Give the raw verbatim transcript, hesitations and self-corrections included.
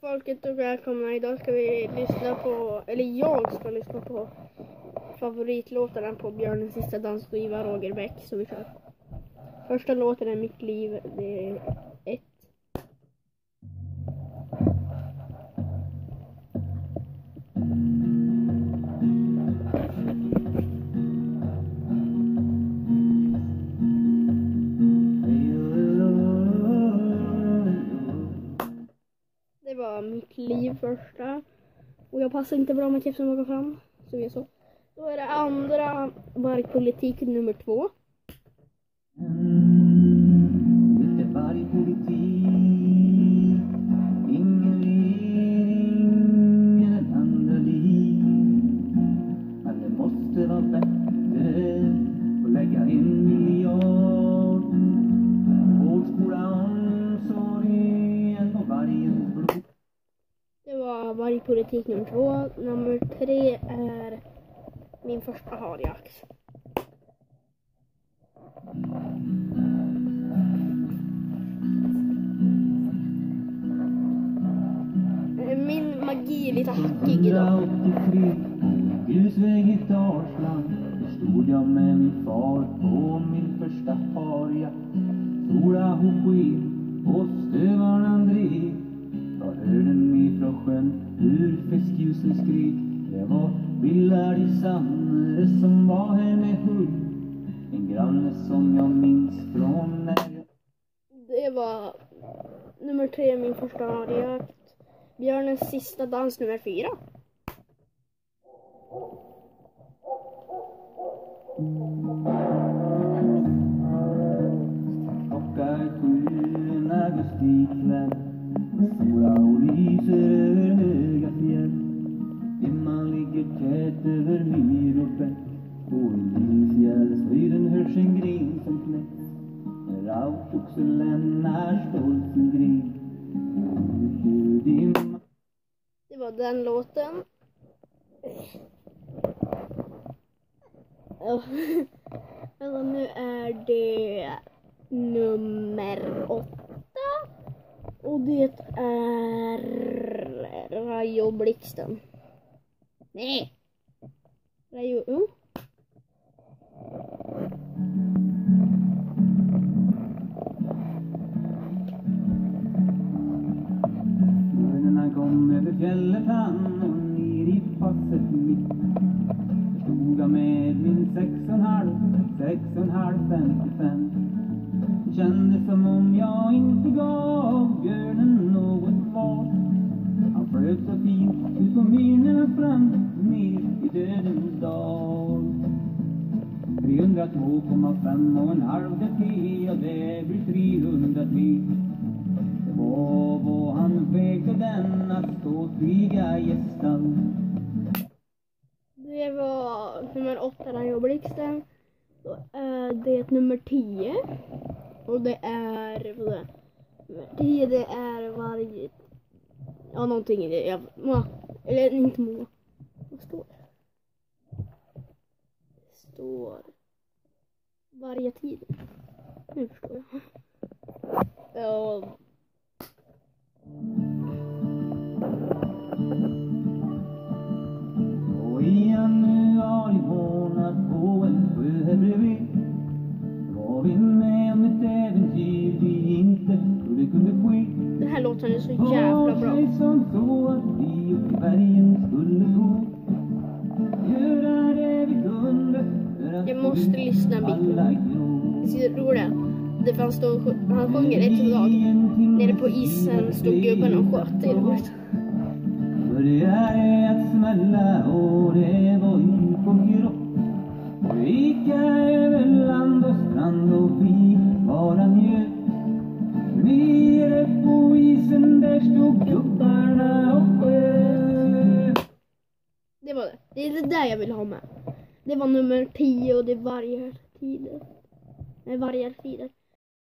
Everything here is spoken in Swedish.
Folket och välkomna. Idag ska vi lyssna på, eller jag ska lyssna på favoritlåtarna på Björnens sista dansskiva, Roger Beck, så vi kör. Första låten är Mitt liv, det är ett. Det var Mitt liv första. Och jag passar inte bra med kepsen att gå fram. Så vi är så. Då är det andra markpolitik nummer två. Lite vargpolitik. Ingen regering eller andra liv. Men det måste vara bättre att lägga en miljard. Vård, skola, omsorg än på vargens blod. Det var vargpolitik nummer två. Nummer tre är Min första harjakt. Min magi är lite hackig idag. etthundraåttiotre, grusväg i Dalsland. Där stod jag med min far på min första harjakt. Sola hon sken och stövarna drev. Jag hörde mig från sjön hur fiskljusen skrek. Det var Billar i Sandre som var här med hund. En granne som jag minns från när jag... Det var nummer tre, Min första harjakt. Björnens sista dans nummer fyra. Klockan är sju en augustikväll. Sola och lyser över höga fjäll. Dimman ligger tät över myr och bäck. På en fjällshöjden hörs en gren som knäcks. En rautoxe lämnar stolt sin gren. Det var den låten. Alltså, nu är det nummer åtta. Och det är Rayo Blixten. Nej. Rayo, jo. Bönerna kom över fjället han och ner i passet mitt. Stod jag med min sex och en halv, sex och en halv, femtiofem. Det kändes som om jag inte gav björnen något val. Han flöt så fint ut på myrorna fram, ner i dödens dal. trehundratvå komma fem och en halv det till, och det blir trehundratre. Det var vad han vägde denna ståtliga gästan. Det var nummer åtta, Rayo Blixten. Då är det nummer tio. Och det är... Vad är nummer tio, det är varje... Ja, någonting i det. Jag, må, eller inte må. Vad står det? Det står... Varje tid. Nu förstår jag. Ja... Och i januari månad på en sjö här bredvid var vi med om ett äventyr vi inte trodde kunde ske. Den här låten är så jävla bra. Var som så att vi upp i bergen skulle gå. Göra det vi kunde för att Jag måste lyssna en bit. alla grå. Det är roligt. Det fanns då, han sjunger ett dag. Nere på isen stod gubben och sköt. Det är roligt. Började att smälla och det var ju på grott. Det gick över land och strand och vi bara njöt. Nere på isen där stod gubbarna och sköt. Det var det. Det är det där jag vill ha med. Det var nummer tio och det är varje tider. Nej, varje tider.